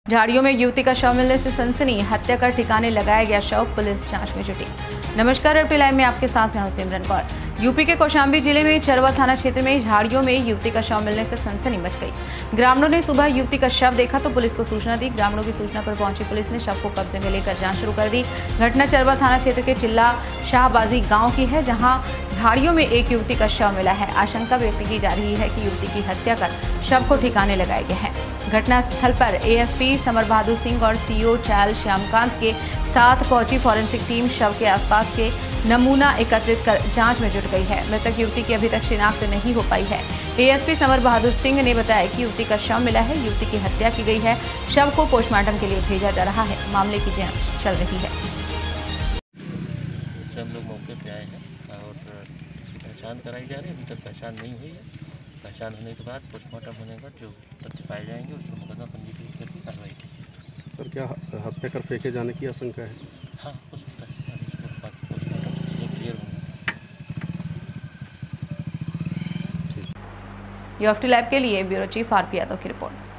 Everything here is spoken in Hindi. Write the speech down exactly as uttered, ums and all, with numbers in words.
झाड़ियों में युवती का शव मिलने से सनसनी, हत्या कर ठिकाने लगाया गया शव, पुलिस जांच में जुटी। नमस्कार, अपनी लाइव में आपके साथ मैं हूं सिमरन कौर। यूपी के कौशाम्बी जिले में चरवा थाना क्षेत्र में झाड़ियों में युवती का शव मिलने से सनसनी मच गई। ग्रामीणों ने सुबह युवती का शव देखा तो पुलिस को सूचना दी। ग्रामीणों की सूचना पर पहुंची पुलिस ने शव को कब्जे में लेकर जांच शुरू कर दी। घटना चरवा थाना क्षेत्र के चिल्ला शाहबाजी गाँव की है, जहाँ झाड़ियों में एक युवती का शव मिला है। आशंका व्यक्त की जा रही है कि युवती की हत्या कर शव को ठिकाने लगाया गया है। घटना स्थल पर एएसपी समर बहादुर सिंह और सीओ चायल श्यामकांत के साथ पहुंची फॉरेंसिक टीम शव के आसपास के नमूना एकत्रित कर जांच में जुट गई है। मृतक युवती की अभी तक शिनाख्त नहीं हो पाई है। एएसपी समर बहादुर सिंह ने बताया कि युवती का शव मिला है, युवती की हत्या की गई है। शव को पोस्टमार्टम के लिए भेजा जा रहा है। मामले की जांच चल रही है। हम लोग मौके पे आए हैं और इसकी पहचान कराई जा रही है। अभी तक पहचान नहीं हुई है। पहचान होने के बाद पोस्टमार्टम होने के बाद जो तथ्य पाए जाएंगे उस पर मुकदमा पंजीकृत करके कार्रवाई की जाएगी। सर, क्या हत्या कर फेंके जाने की आशंका है? हाँ, हो सकता है। अभी उसके बाद पोस्टमार्टम से चीज़ें क्लियर होंगी। यूएफटी लाइव के लिए ब्यूरो चीफ आरपी यादव की रिपोर्ट।